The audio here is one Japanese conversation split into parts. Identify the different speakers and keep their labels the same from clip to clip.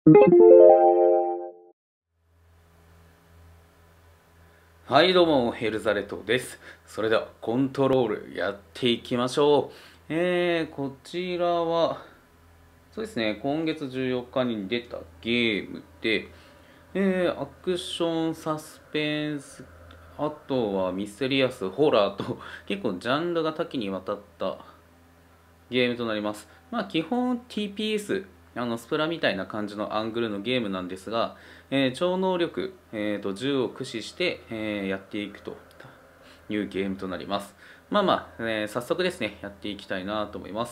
Speaker 1: はい、どうも、ヘルザレトです。それでは、コントロールやっていきましょう。こちらは、そうですね、今月14日に出たゲームで、アクション、サスペンス、あとはミステリアス、ホラーと、結構ジャンルが多岐にわたったゲームとなります。まあ基本 TPS、スプラみたいな感じのアングルのゲームなんですが、超能力、銃を駆使して、やっていくというゲームとなります。まあまあ、早速ですね、やっていきたいなと思います。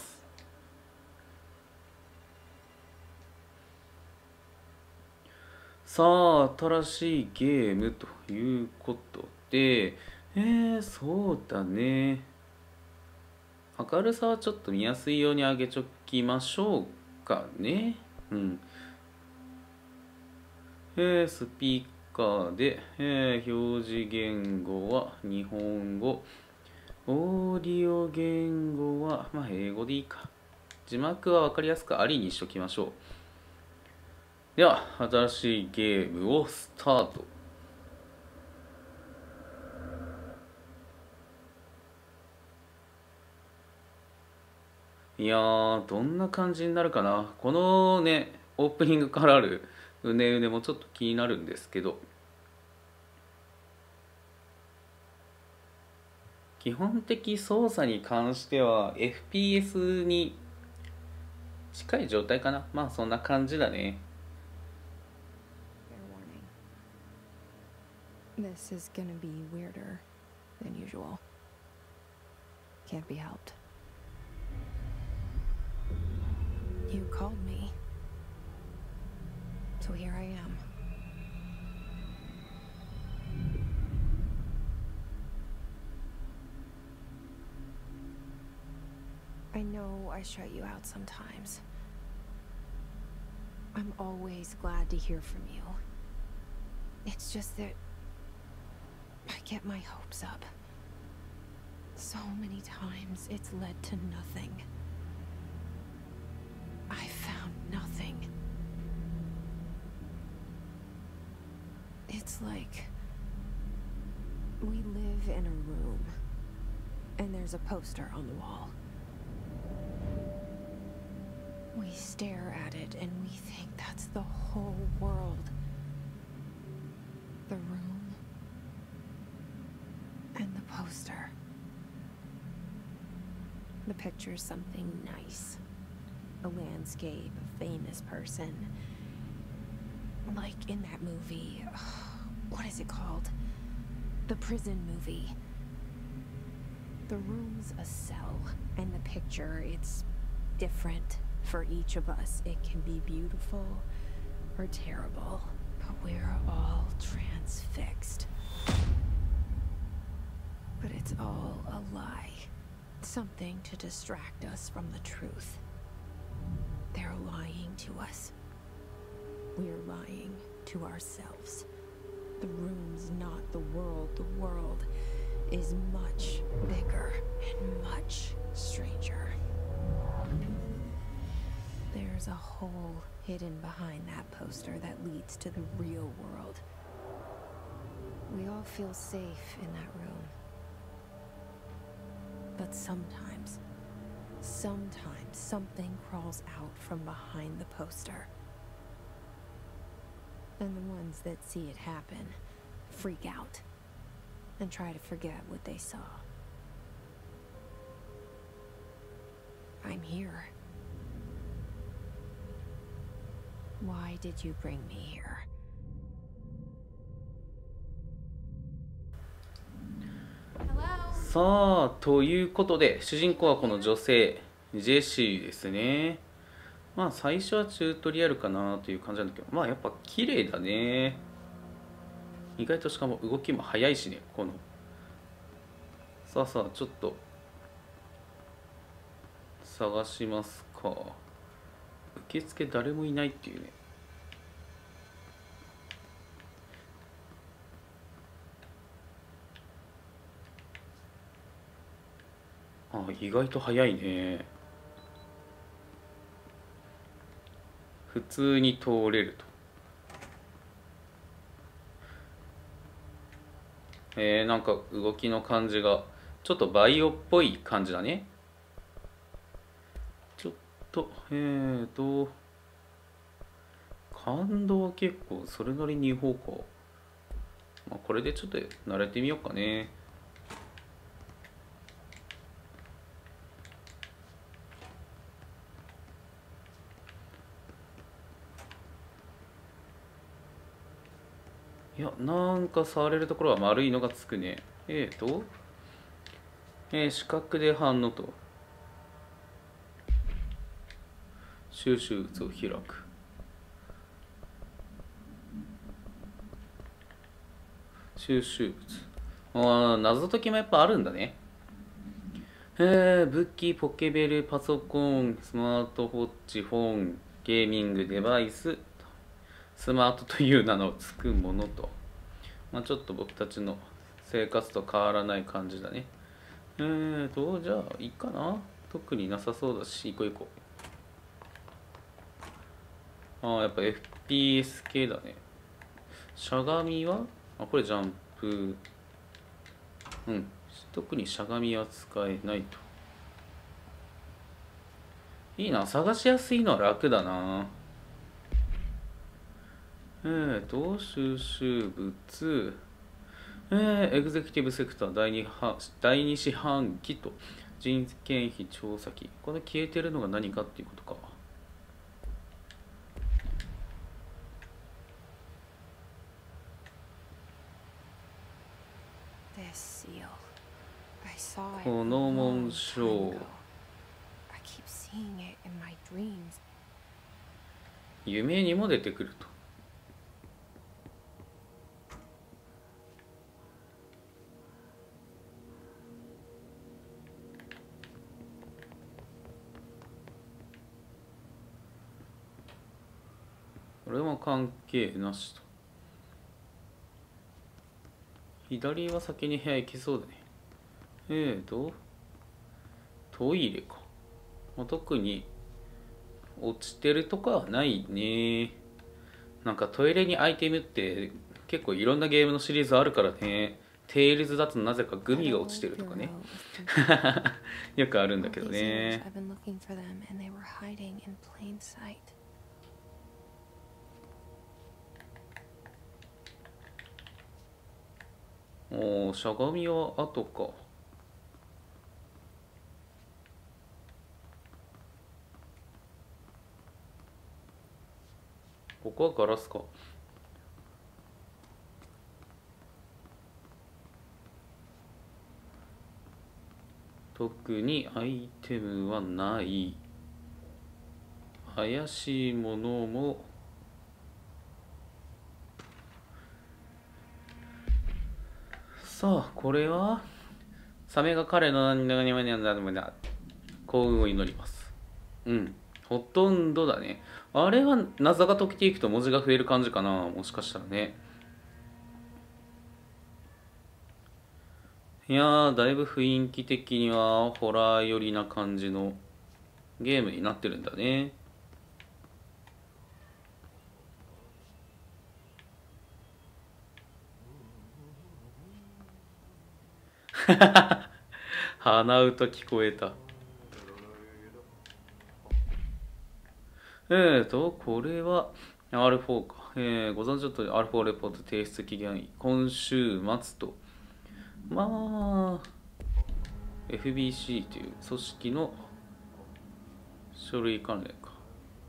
Speaker 1: さあ、新しいゲームということで、そうだね。明るさはちょっと見やすいように上げちょきましょうかね。うん。スピーカーで、表示言語は日本語、オーディオ言語は、まあ、英語でいいか。字幕は分かりやすくありにしときましょう。では、新しいゲームをスタート。いやー、どんな感じになるかな。このね、オープニングからあるうねうねもちょっと気になるんですけど、基本的操作に関しては FPS に近い状態かな。まあそんな感じだね。
Speaker 2: Fair warning. This is gonna be weirder than usual. Can't be helped. You called me. So here I am. I know I shut you out sometimes. I'm always glad to hear from you. It's just that I get my hopes up. So many times it's led to nothing. I found nothing. It's like we live in a room, and there's a poster on the wall. We stare at it and we think that's the whole world. The room and the poster. The picture's something nice. A landscape, a famous person. Like in that movie, what is it called? The prison movie. The room's a cell, and the picture, it's different for each of us. It can be beautiful or terrible, but we're all transfixed. But it's all a lie. Something to distract us from the truth. They're lying to us. We're lying to ourselves. The room's not the world. The world is much bigger and much stranger. There's a hole hidden behind that poster that leads to the real world. We all feel safe in that room. But sometimes something crawls out from behind the poster. And the ones that see it happen freak out and try to forget what they saw. I'm here. Why did you bring me here?
Speaker 1: さあ、ということで、主人公はこの女性、ジェシーですね。まあ最初はチュートリアルかなという感じなんだけど、まあやっぱ綺麗だね。意外としかも動きも速いしね、この。さあさあ、ちょっと探しますか。受付誰もいないっていうね。あ、意外と早いね。 普通に通れると。なんか動きの感じがちょっとバイオっぽい感じだね。ちょっと感動は結構それなりに違法か。まあ、これでちょっと慣れてみようかね。いや、なんか触れるところは丸いのがつくね。四角で反応と。収集物を開く。収集物。謎解きもやっぱあるんだね。武器、ポケベル、パソコン、スマートウォッチ、本、ゲーミングデバイス、スマートという名のつくものと。まあちょっと僕たちの生活と変わらない感じだね。じゃあいいかな。特になさそうだし、行こう行こう。やっぱ FPS 系だね。しゃがみはこれジャンプ。特にしゃがみは使えないと。いいな、探しやすいのは楽だな。収集物。エグゼクティブセクター第二四半期と人件費調査費。これ消えてるのが何かっていうことか。この紋章。夢にも出てくると。これも関係なしと。左は先に部屋行きそうだね。トイレか。特に落ちてるとかはないね。なんかトイレにアイテムって結構いろんなゲームのシリーズあるからね。テイルズだとなぜかグミが落ちてるとかね。よくあるんだけどね。しゃがみは後か。ここはガラスか。特にアイテムはない。怪しいものもさあ、これはサメが彼の何々幸運を祈ります。ほとんどだね。あれは謎が解けていくと文字が増える感じかな、もしかしたらね。いやー、だいぶ雰囲気的にはホラー寄りな感じのゲームになってるんだね。鼻歌聞こえた。これは R4 か。ご存知の通り R4 レポート提出期限今週末と。まあ、FBC という組織の書類関連か。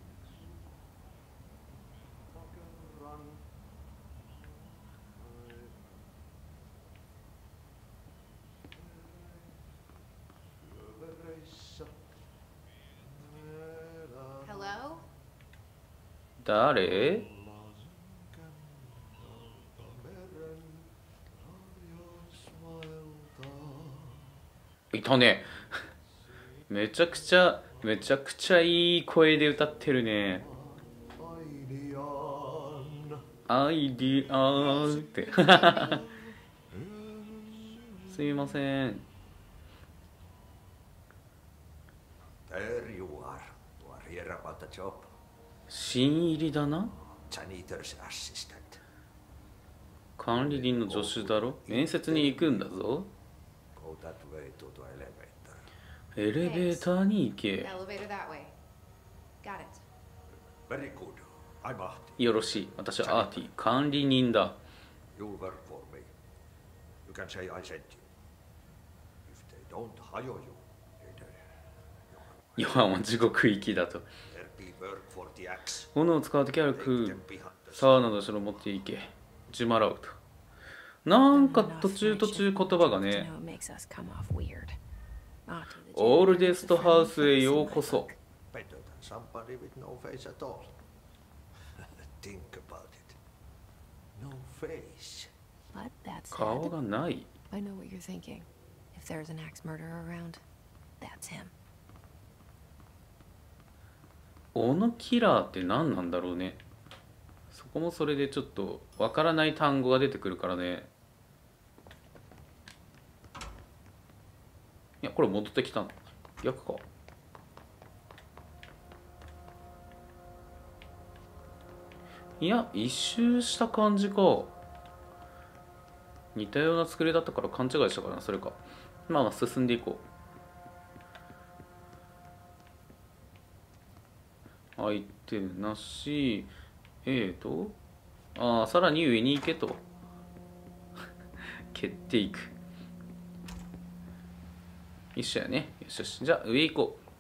Speaker 1: 誰？いたね。めちゃくちゃいい声で歌ってるね。アイディアンってすみません。
Speaker 3: There you are. You are here about the job.
Speaker 1: 新入りだな。
Speaker 3: Janitor's assistant.
Speaker 1: 管理人の助手だろ。面接に行くんだぞ。
Speaker 3: Go that way to the elevator.
Speaker 1: エレベーターに行け。
Speaker 4: Elevator that way. Got it.
Speaker 3: Very good. I'm Ahti.
Speaker 1: よろしい。私はアーティ、管理人だ。
Speaker 3: You'll work for me. You can say I sent you. If they don't hire you, then
Speaker 1: ヨハンは地獄行きだと。
Speaker 3: there'll be work for the axe.
Speaker 1: 斧を使うときは
Speaker 3: Take
Speaker 1: 食
Speaker 3: them
Speaker 1: う。
Speaker 3: behind the
Speaker 1: サウナの城持って行け。ジマラウと。なんか途中言葉がね。オールデストハウスへようこそ。
Speaker 3: better than somebody with no face at all. Think about it. No face.
Speaker 2: But that
Speaker 1: 顔
Speaker 2: said,
Speaker 1: がない。
Speaker 2: I know what you're thinking. If there's an axe murderer around, that's him.
Speaker 1: オノキラーって何なんだろうね。そこもそれでちょっとわからない単語が出てくるからね。いやこれ戻ってきたの逆か。いや一周した感じか。似たような作りだったから勘違いしたかな。それか。まあまあ進んでいこう。相手なし。さらに上に行けと。蹴っていく。一緒やね。よしよし。じゃあ上行こう。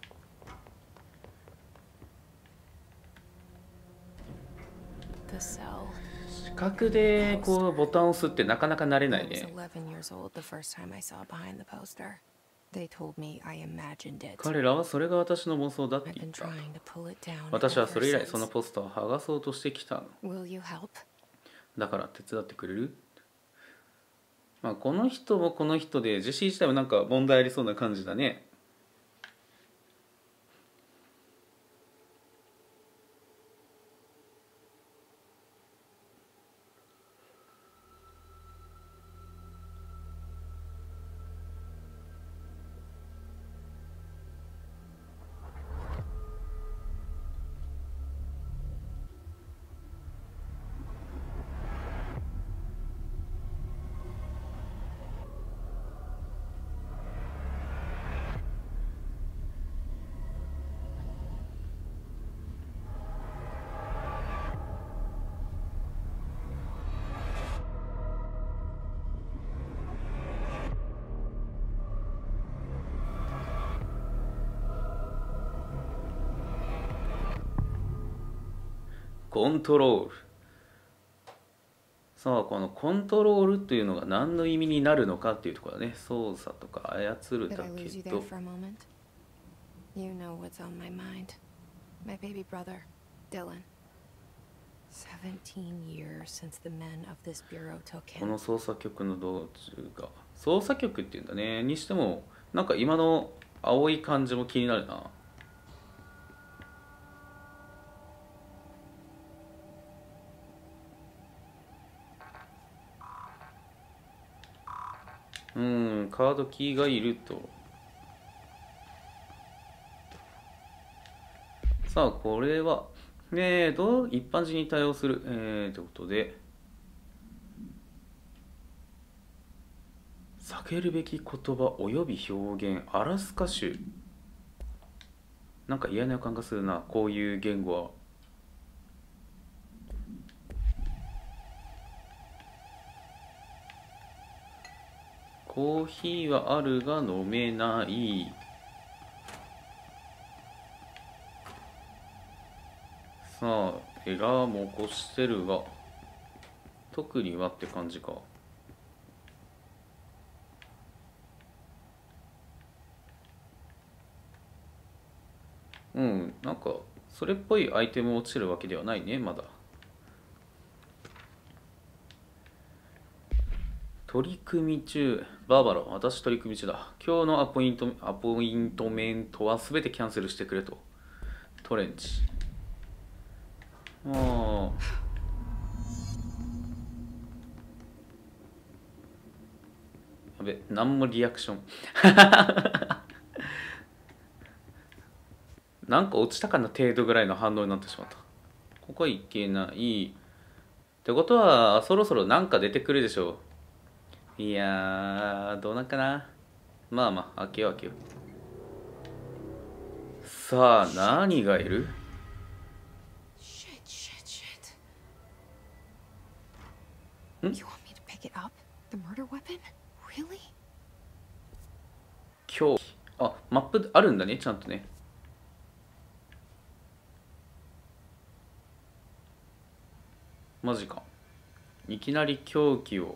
Speaker 1: 視覚でこうボタンを押すってなかなか慣れないね。彼らはそれが私の妄想だって言った。私はそれ以来そのポスターを剥がそうとしてきたの。だから手伝ってくれる？まあこの人もこの人でジェシー自体もなんか問題ありそうな感じだね。コントロール。さあこのコントロールというのが何の意味になるのかっていうところだね。操作とか操るだけど。
Speaker 2: You know what's on my mind. My baby brother, Dylan. 17 years since the men of this bureau took
Speaker 1: こ
Speaker 2: him.
Speaker 1: の捜査局の道中が捜査局っていうんだね。にしてもなんか今の青い感じも気になるな。カードキーがいると。さあこれは一般人に対応するということで、避けるべき言葉および表現アラスカ州。なんか嫌な予感がするな、こういう言語は。コーヒーはあるが飲めない。さあエラーも起こしてるが特にはって感じか。なんかそれっぽいアイテム落ちるわけではないねまだ。取り組み中。バーバラ、私取り組み中だ。今日のアポイントメントは全てキャンセルしてくれと。トレンチ。やべ、何もリアクション。なんか落ちたかな程度ぐらいの反応になってしまった。 ここ行けない。ってことは、そろそろなんか出てくるでしょう。いやー、どうなんかな。まあまあ、開けよう開けよう。さあ、何がいる？
Speaker 2: Shit, shit, shit.
Speaker 1: ん？
Speaker 2: You want me to pick it up? The murder weapon? Really?
Speaker 1: 凶器。あ、マップあるんだね、ちゃんとね。マジか。いきなり凶器を。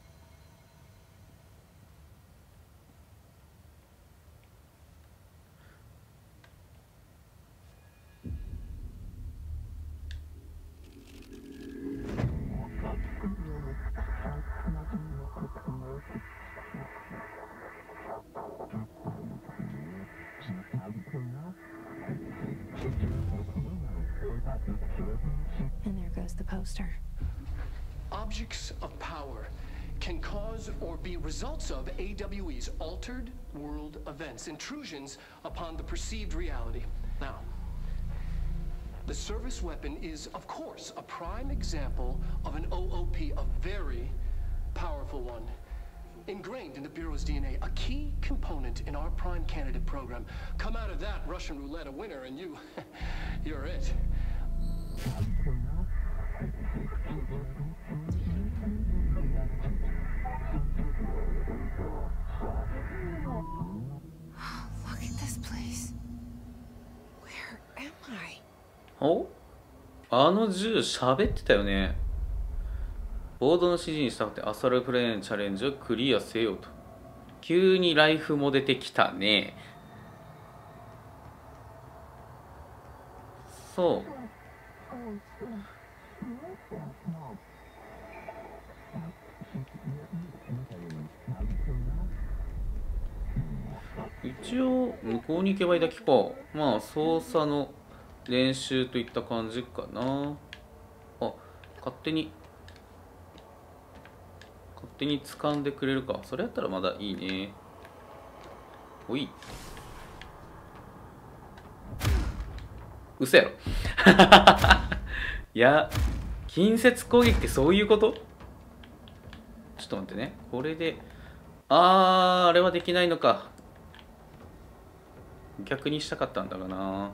Speaker 2: And there goes the poster.
Speaker 5: Objects of power can cause or be results of AWE's altered world events, intrusions upon the perceived reality. Now, the service weapon is, of course, a prime example of an OOP, a very powerful one. Ingrained in the Bureau's DNA, a key component in our prime candidate program. Come out of that Russian roulette a winner and you're it.
Speaker 2: Look at this place. Where am I?
Speaker 1: お？あの銃喋ってたよね。ボードの指示に従ってアストラルプレーンチャレンジをクリアせよと。急にライフも出てきたね。そう。一応向こうに行けばいいだけか。まあ操作の練習といった感じかな。あ、勝手に掴んでくれるか。それやったらまだいいね。おい、嘘やろ。いや、近接攻撃ってそういうこと？ちょっと待ってね。これであれはできないのか。逆にしたかったんだろうな。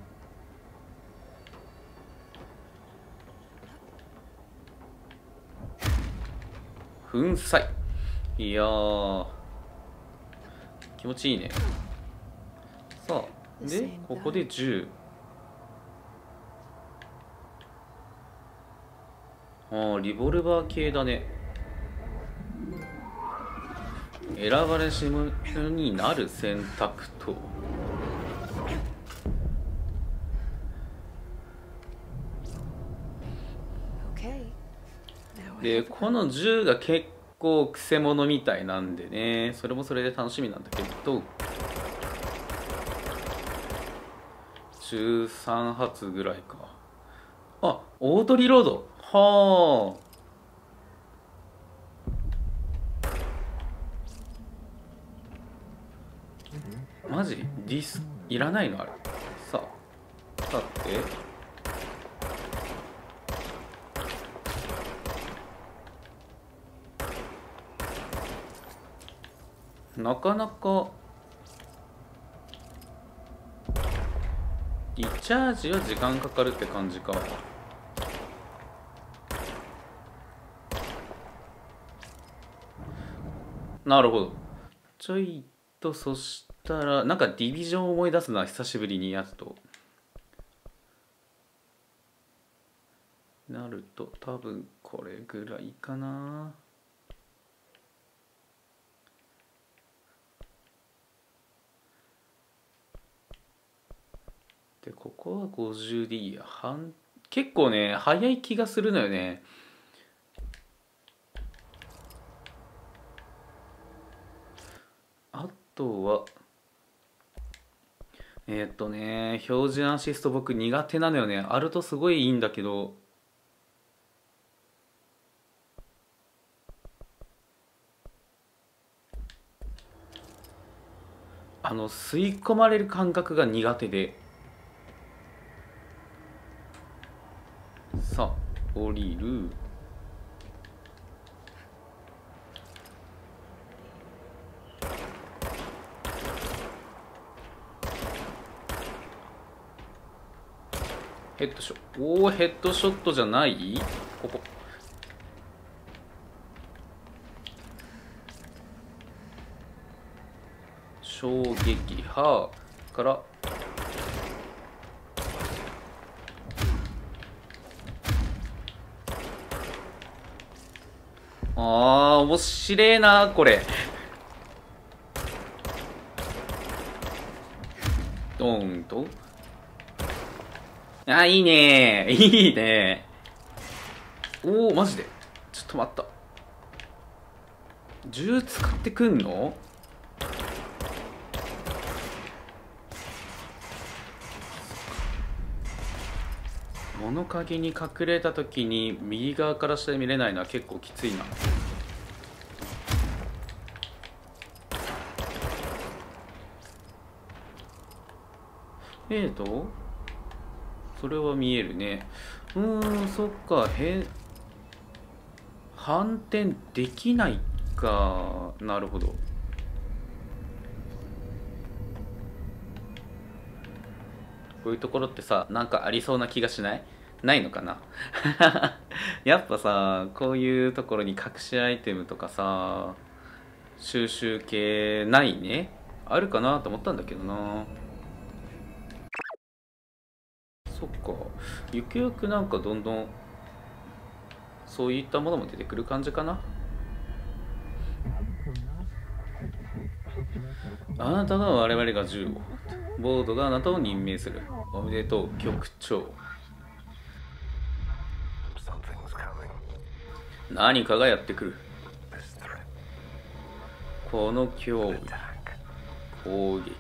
Speaker 1: 粉砕。いやー、気持ちいいね。さあ、でここで10。リボルバー系だね。選ばれし者になる選択と。でこの銃が結構くせ者みたいなんでね、それもそれで楽しみなんだけど、13発ぐらいか。あ、オートリロード。はあ、マジディスいらないのあれ。さあ、さてなかなかリチャージは時間かかるって感じか。なるほど。ちょいと、そしたらなんかディビジョン思い出すな、久しぶりにやつとなると多分これぐらいかな。でここは50でいいや。結構ね早い気がするのよね。あとは標準アシスト僕苦手なのよね。あるとすごいいいんだけど、吸い込まれる感覚が苦手で。 さあ降りる。ヘッドショット。おお、ヘッドショットじゃない。ここ衝撃波から面白えなこれ。ドーンと。いいねー、いいねー。おお、マジでちょっと待った。銃使ってくんの？物陰に隠れた時に右側から下で見れないのは結構きついな。それは見えるね。そっか。反転できないか。なるほど。こういうところってさ、なんかありそうな気がしない？ないのかなやっぱさ、こういうところに隠しアイテムとかさ、収集系ないね。あるかなと思ったんだけどな。そっか。ゆくゆくなんかどんどんそういったものも出てくる感じかな。あなたが我々が銃を、ボードがあなたを任命する。おめでとう、局長。何かがやってくる。この脅威、攻撃。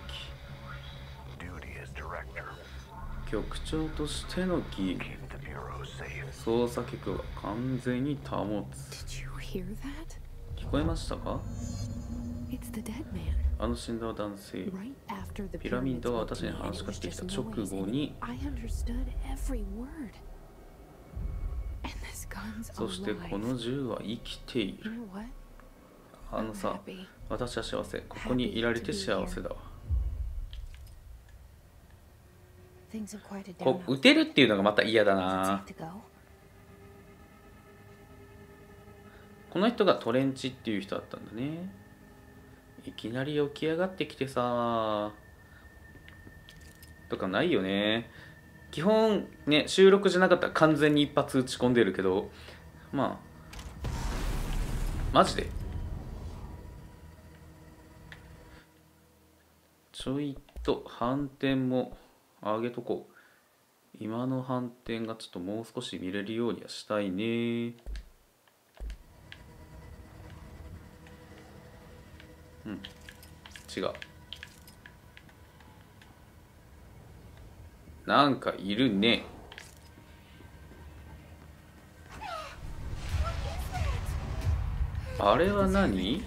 Speaker 1: 局長としての義務。捜査局は完全に保つ。聞こえましたか？あの死んだ男性。ピラミッドが私に話しかけてきた直後に、そしてこの銃は生きている。あのさ、私は幸せ。ここにいられて幸せだわ。撃てるっていうのがまた嫌だな。この人がトレンチっていう人だったんだね。いきなり起き上がってきてさとかないよね。基本ね、収録じゃなかったら完全に一発打ち込んでるけど、まあマジでちょいと反転も上げとこう。今の反転がちょっともう少し見れるようにはしたいね。違う。なんかいるね。あれは何？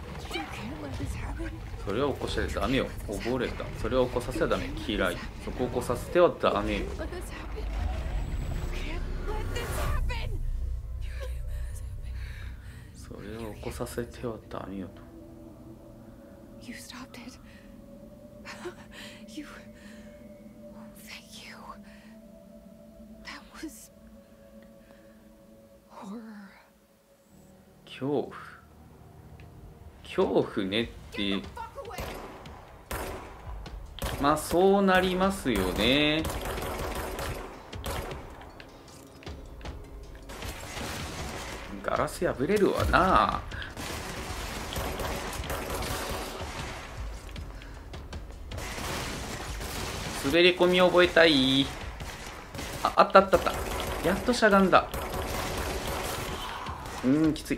Speaker 1: それは起こしちゃダメよ。溺れた。それを起こさせちゃダメ。嫌い。そこを起こさせてはダメよ。それを起こさせてはダメよと。
Speaker 2: You stopped it. You. Thank you. That was horror.
Speaker 1: 恐怖ねって。まあそうなりますよね。ガラス破れるわな。滑り込み覚えたい。あったあったあった。やっとしゃがんだ。きつい。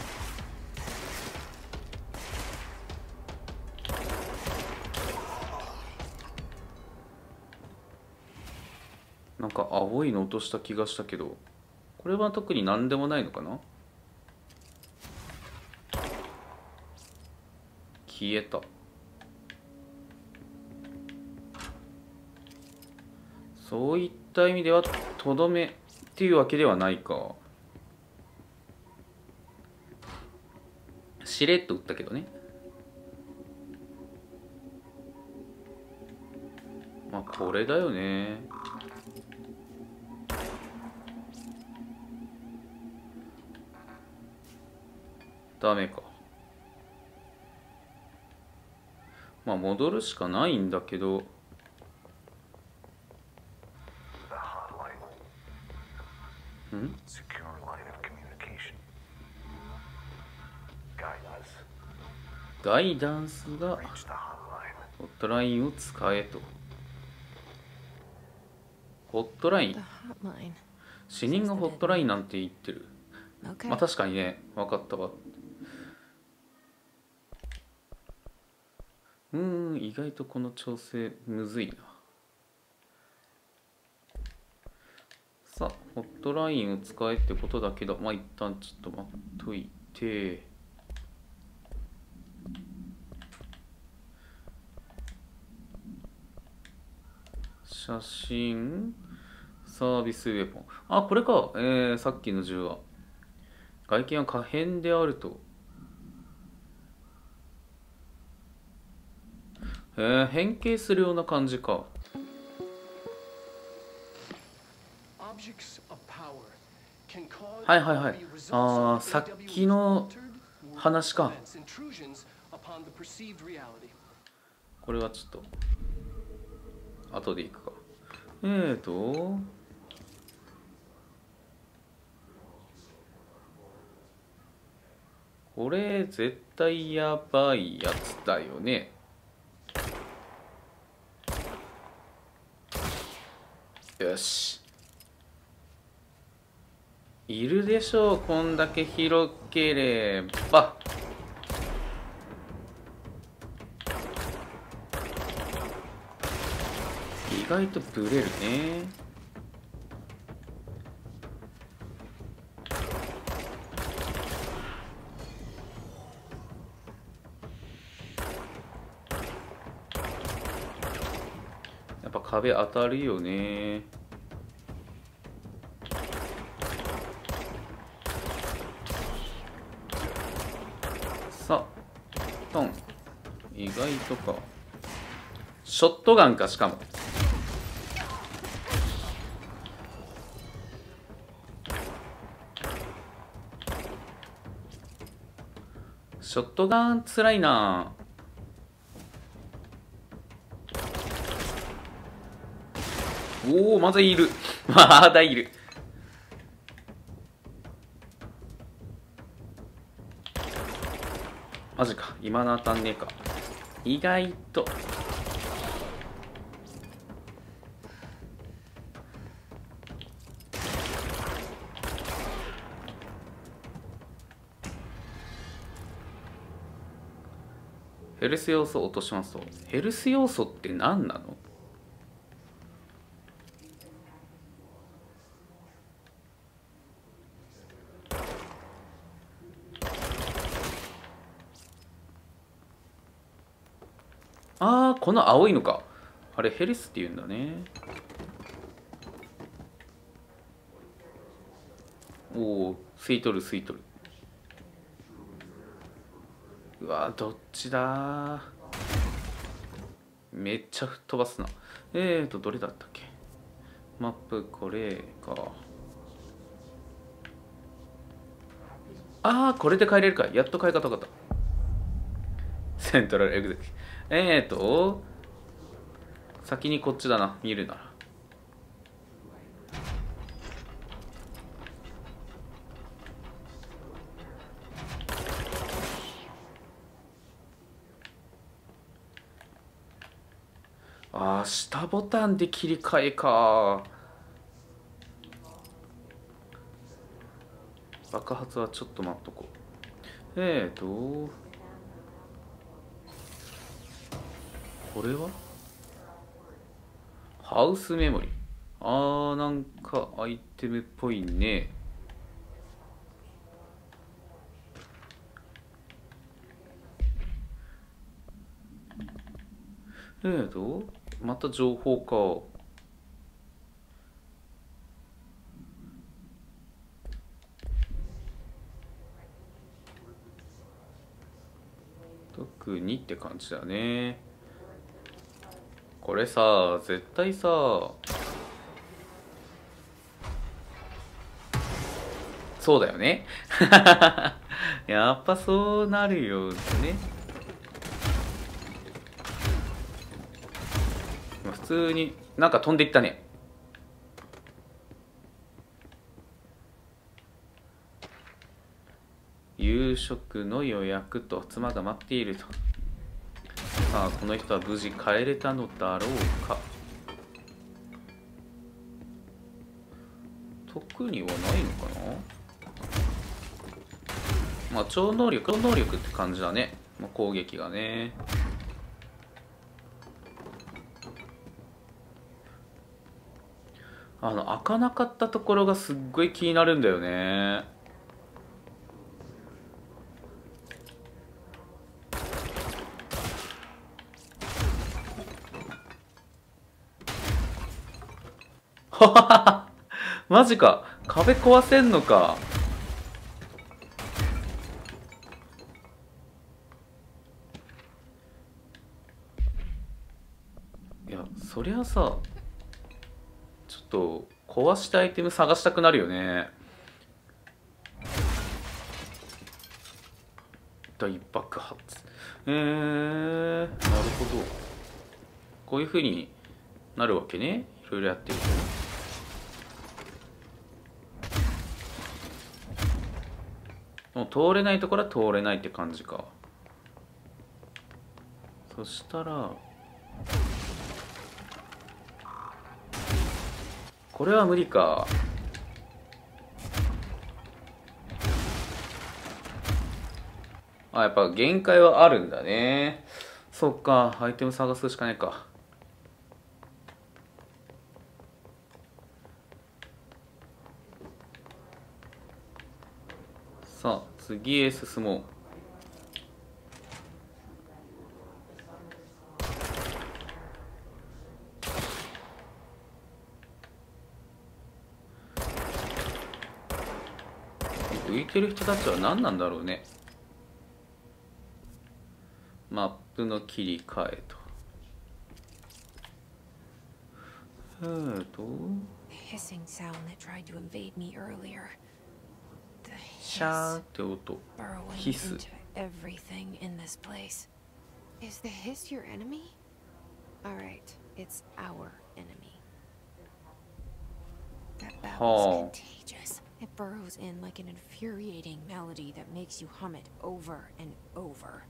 Speaker 1: なんか青いの落とした気がしたけど、これは特に何でもないのかな。消えた。そういった意味ではとどめっていうわけではないか。しれっと打ったけどね。まあこれだよね。ダメか。まあ戻るしかないんだけど。ん？ガイダンスがホットラインを使えと。ホットライン、死人がホットラインなんて言ってる。まあ確かにね、分かったわ。意外とこの調整むずいな。さあホットラインを使えってことだけど、まあ一旦ちょっと待っといて、写真サービスウェポン、あこれか。さっきの銃は外見は可変であると。変形するような感じか。はいはいはい。ああ、さっきの話か。これはちょっと後でいくか。これ絶対やばいやつだよね。よし。いるでしょう、こんだけ広ければ。意外とブレるね。やっぱ壁当たるよね。さあトン、意外とか。ショットガンか。しかもショットガンつらいな。おお、まだいる。まだいる。マジか、今の当たんねえか。意外とヘルス要素を落としますと。ヘルス要素って何なの？ああ、この青いのか。あれヘルスって言うんだね。おお、吸い取る吸い取る。うわ、どっちだ。めっちゃ吹っ飛ばすな。どれだったっけ。マップこれか。ああ、これで変えれるか。やっと変え方分かった。セントラルエグゼクティブ。先にこっちだな、見るなら。ああ、下ボタンで切り替えか。爆発はちょっと待っとこう。これはハウスメモリー。あー、なんかアイテムっぽいね。また情報か。 特にって感じだね。これさ、絶対さ、そうだよね。やっぱそうなるよね。普通になんか飛んでいったね。夕食の予約と妻が待っていると。さあ、この人は無事帰れたのだろうか。特にはないのかな。まあ超能力って感じだね。まあ、攻撃がね。開かなかったところがすっごい気になるんだよね。ははは、マジか。壁壊せんのか。いや、そりゃさ、ちょっと壊したアイテム探したくなるよね。大爆発。なるほど。こういう風になるわけね。いろいろやってると。もう通れないところは通れないって感じか。そしたらこれは無理か。やっぱ限界はあるんだね。そっか、アイテム探すしかないか。さあ、次へ進もう。浮いてる人たちは何なんだろうね。マップの切り替えと。
Speaker 2: Hissing sound that tried to invade me earlier. The
Speaker 1: シャー
Speaker 2: hiss
Speaker 1: って音。
Speaker 2: burrowing
Speaker 1: ヒス。
Speaker 2: into everything in this place.
Speaker 4: Is the hiss your enemy? Alright, it's our enemy.
Speaker 2: That
Speaker 1: Oh.
Speaker 2: battle's contagious. It burrows in like an infuriating melody that makes you hum it over and over.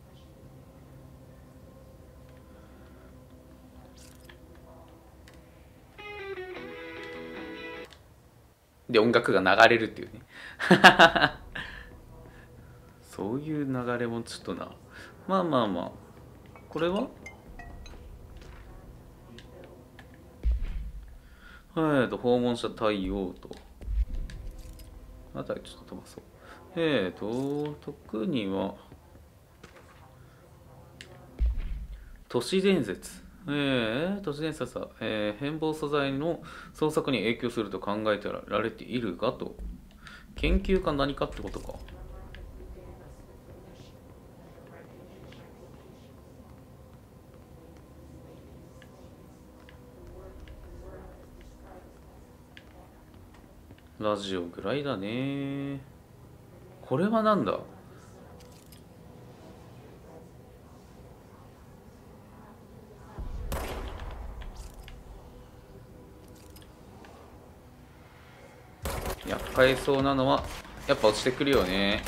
Speaker 1: で音楽が流れるっていうね。そういう流れもちょっとな。まあまあまあ、これは訪問者対応と。あたりちょっと飛ばそう。特には都市伝説。都市伝説は、変貌素材の創作に影響すると考えてられているがと。研究か何かってことか。ラジオぐらいだね。これはなんだ。厄介そうなのはやっぱ落ちてくるよね。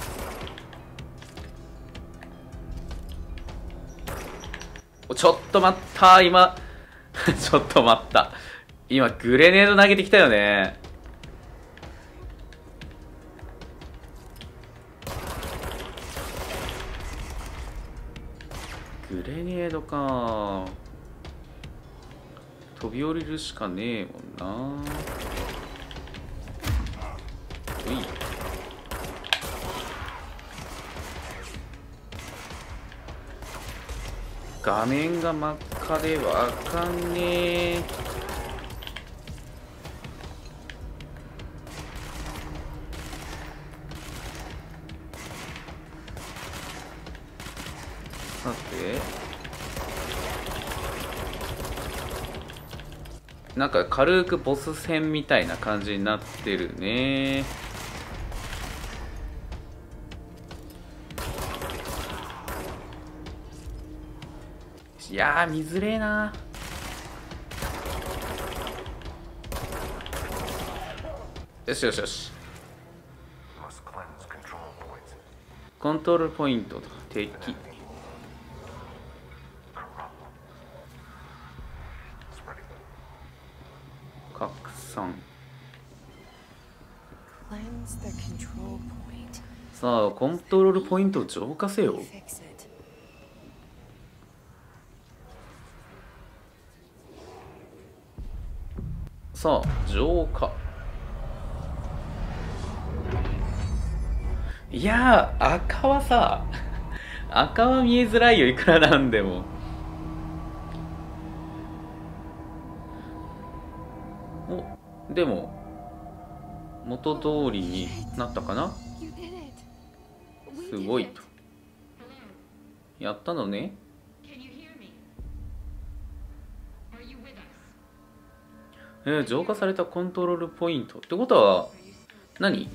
Speaker 1: ちょっと待った今ちょっと待った、今グレネード投げてきたよね。グレネードか。飛び降りるしかねえもんな。画面が真っ赤でわかんねえ。 さて、なんか軽くボス戦みたいな感じになってるね。いやー見づれえな。よしよしよし。コントロールポイントと敵拡散。
Speaker 2: Cleanse the control point.
Speaker 1: さあコントロールポイントを浄化せよ。
Speaker 2: Fix it.
Speaker 1: さあ浄化。いやー赤はさ赤は見えづらいよ、いくらなんでも。お、でも元通りになったかな。
Speaker 4: You did it. We
Speaker 1: す
Speaker 4: did
Speaker 1: ごい
Speaker 4: it.
Speaker 1: と。やったのね。
Speaker 6: Can you hear me? Are you with us?
Speaker 1: 浄化されたコントロールポイントってことは何？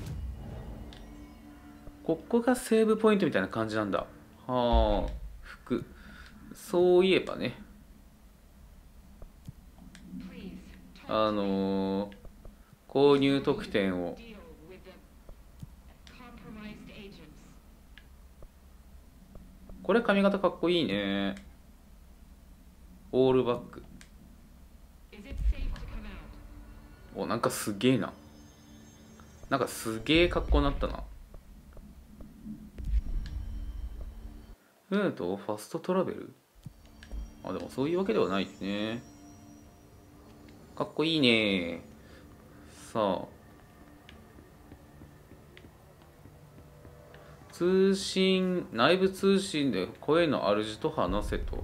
Speaker 1: ここがセーブポイントみたいな感じなんだ。はあ、服。そういえばね、
Speaker 6: Please talk
Speaker 1: 購入特典を
Speaker 6: deal with the compromised agents.
Speaker 1: これ髪型かっこいいね。オールバック。
Speaker 6: Is it safe to come out?
Speaker 1: お、なんかすげえな。なんかすげえ格好になったな。ファストトラベル。あ、でもそういうわけではないね。かっこいいね。さあ通信、内部通信で声の主と話せと。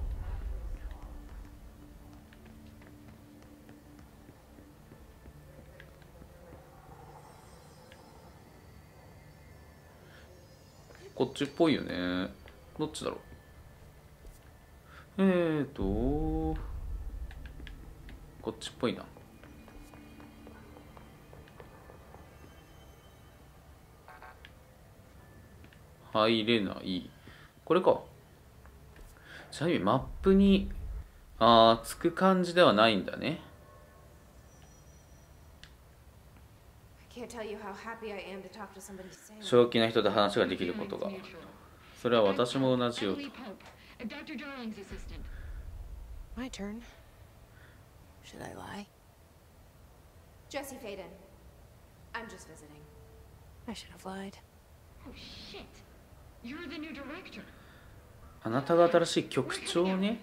Speaker 1: こっちっぽいよね。どっちだろう。こっちっぽいな。入れない。これか。ちなみにマップにつく感じではないんだね。
Speaker 4: I can't tell you how happy I am to talk to somebody sane.
Speaker 1: 正気な人と話ができることが。それは私も同じよと。
Speaker 6: Emily Pope, Dr. Darling's assistant.
Speaker 2: My turn. Should I lie?
Speaker 4: Jesse Faden. I'm just visiting.
Speaker 2: I should have lied.
Speaker 6: Oh shit! You're the new director.
Speaker 1: あなたが新しい局長ね。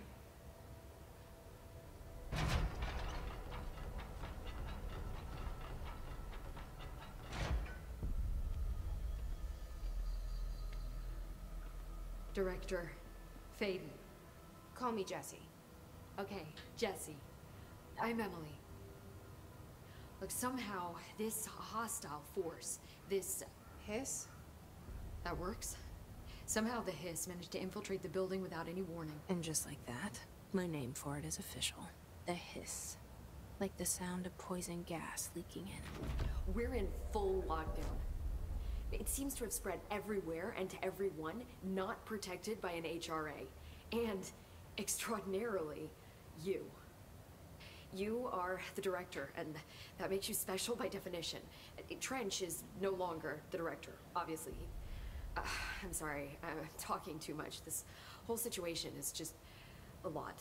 Speaker 7: Director Faden.
Speaker 4: Call me Jesse.
Speaker 7: Okay, Jesse. I'm Emily. Look, somehow this hostile force, this...
Speaker 4: Hiss?
Speaker 7: that works? Somehow the Hiss managed to infiltrate the building without any warning.
Speaker 2: And just like that, my name for it is official. The hiss. Like the sound of poison gas leaking in.
Speaker 7: We're in full lockdown. It seems to have spread everywhere and to everyone not protected by an HRA. And, extraordinarily, you. You are the director, and that makes you special by definition. Trench is no longer the director, obviously. I'm sorry, I'm talking too much. This whole situation is just a lot.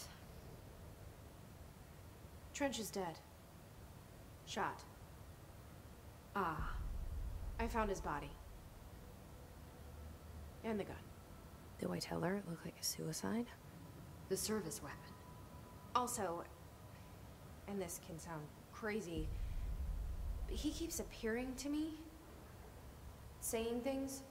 Speaker 4: Trench is dead. Shot.
Speaker 7: Ah,
Speaker 4: I found his body. And the gun.
Speaker 2: Do I tell her it looked like a suicide?
Speaker 7: the service weapon.
Speaker 4: Also, and this can sound crazy, but he keeps appearing to me, saying things.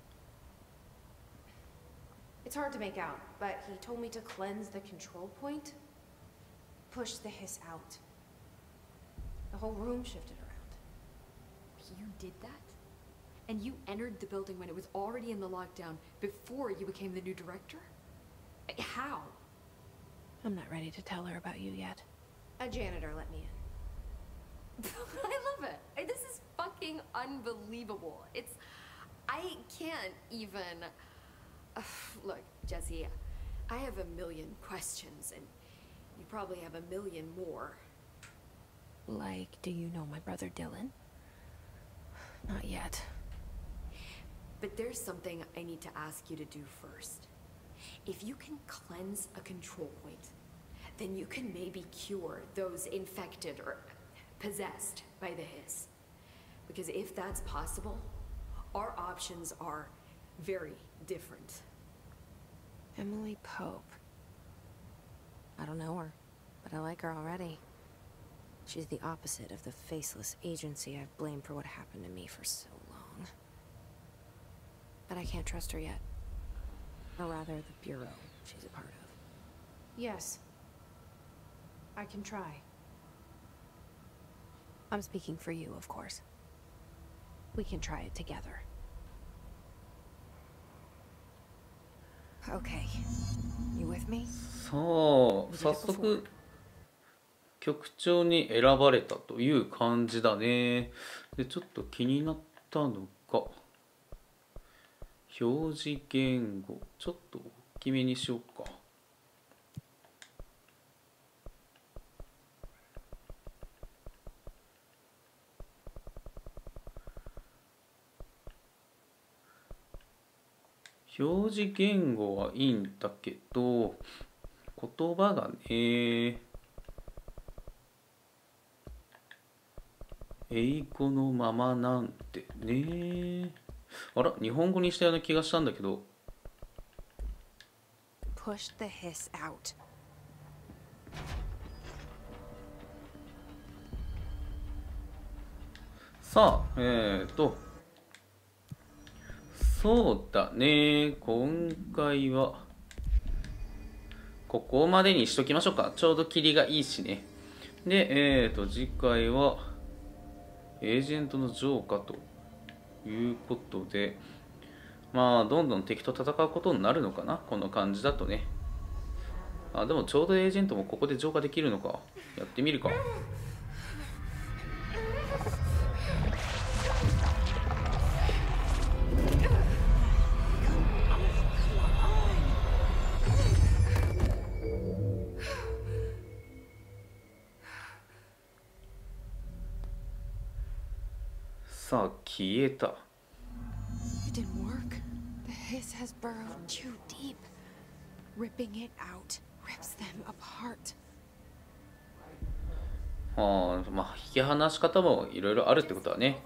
Speaker 4: It's hard to make out, but he told me to cleanse the control point, push the hiss out. The whole room shifted around.
Speaker 7: You did that? And you entered the building when it was already in the lockdown before you became the new director? How?
Speaker 2: I'm not ready to tell her about you yet.
Speaker 4: A janitor let me in.
Speaker 7: I love it. This is fucking unbelievable. I can't even... Look, Jesse, I have a million questions, and you probably have a million more.
Speaker 2: Like, do you know my brother Dylan? Not yet.
Speaker 7: But there's something I need to ask you to do first. If you can cleanse a control point, then you can maybe cure those infected or possessed by the hiss. Because if that's possible, our options are very different.
Speaker 2: Emily Pope. I don't know her, but I like her already. She's the opposite of the faceless agency I've blamed for what happened to me for so long. But I can't trust her yet. Or rather, the Bureau she's a part of.
Speaker 4: Yes. I can try.
Speaker 2: I'm speaking for you, of course. We can try it together. Okay. You with me?
Speaker 1: さあ、早速局長に選ばれたという感じだね。で、ちょっと気になったのが表示言語、ちょっと大きめにしようか。表示言語はいいんだけど、言葉がね、英語のままなんてね。あら、日本語にしたような気がしたんだけど。
Speaker 2: Push the hiss out.
Speaker 1: さあ、そうだね。今回はここまでにしときましょうか。ちょうど切りがいいしね。で、次回はエージェントのジョーカということで、まあどんどん敵と戦うことになるのかな、この感じだとね。あ、でもちょうどエージェントもここで浄化できるのか。やってみるか。さあ、消えた。
Speaker 2: It didn't work. The hiss has burrowed too deep. Ripping it out rips them apart.
Speaker 1: ああ、まあ引き離し方もいろいろあるってことはね。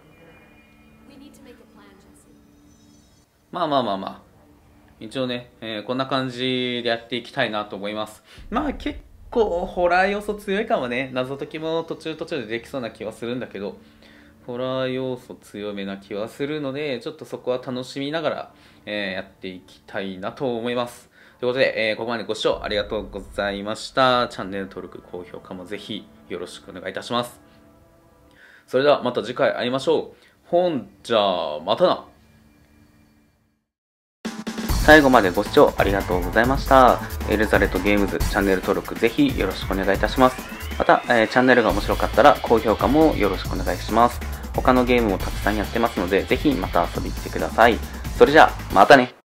Speaker 1: まあ一応ね、こんな感じでやっていきたいなと思います。まあ結構ホラー要素強いかもね。謎解きも途中でできそうな気はするんだけど、ホラー要素強めな気はするので、ちょっとそこは楽しみながら、やっていきたいなと思います。ということで、ここまでご視聴ありがとうございました。チャンネル登録、高評価もぜひよろしくお願いいたします。それではまた次回会いましょう。ほんじゃあまたな。最後までご視聴ありがとうございました。エルザレットゲームズチャンネル登録ぜひよろしくお願いいたします。また、チャンネルが面白かったら高評価もよろしくお願いします。他のゲームもたくさんやってますので、ぜひまた遊びに来てください。それじゃあ、またね。